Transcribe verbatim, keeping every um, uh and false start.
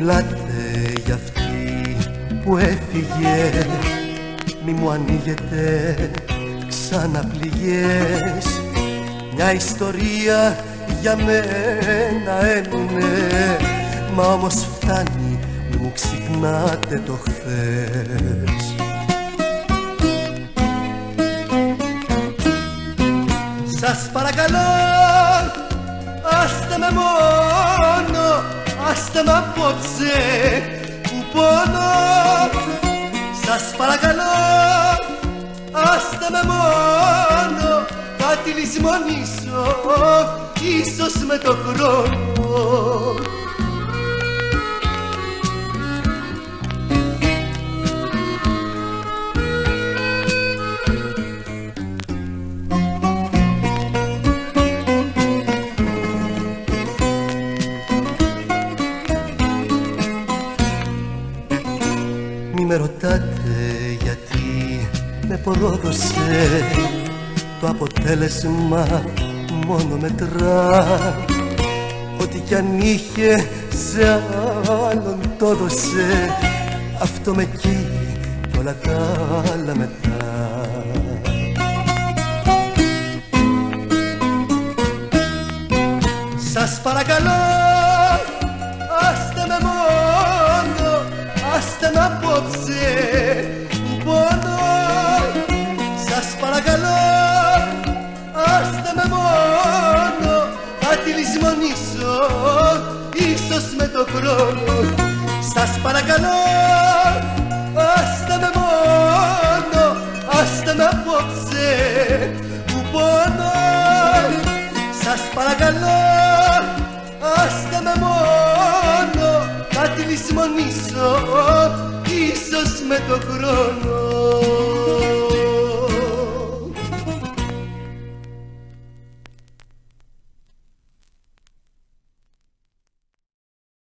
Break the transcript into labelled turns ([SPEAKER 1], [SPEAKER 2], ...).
[SPEAKER 1] μιλάτε για αυτή που έφυγε, μη μου ανοίγετε ξανά πληγές. Μια ιστορία για μένα έμεινε, μα όμως φτάνει, μη μου ξυπνάτε το χθες. Σας παρακαλώ, άστε με μόνο, άστε με απόψε που πόνο. Σας παρακαλώ, άστε με μόνο, θα τη λησμονήσω ίσως με το χρόνο. Μη με ρωτάτε γιατί με πρόδωσε, το αποτέλεσμα μόνο μετρά. Ό,τι κι αν είχε σε άλλον το δώσε, αυτό με καίει κι όλα τα άλλα μετά. Σας παρακαλώ, άστε με μόνο, άστε με απόψε που πόνο. Σας παρακαλώ, άστε με μόνο, θα τη λησμονήσω ίσως με το χρόνο. Σας παρακαλώ, άστε με μόνο, άστε με απόψε που πόνο. Σας παρακαλώ, άστε με μόνο, θα τη λησμονήσω ίσως με το χρόνο.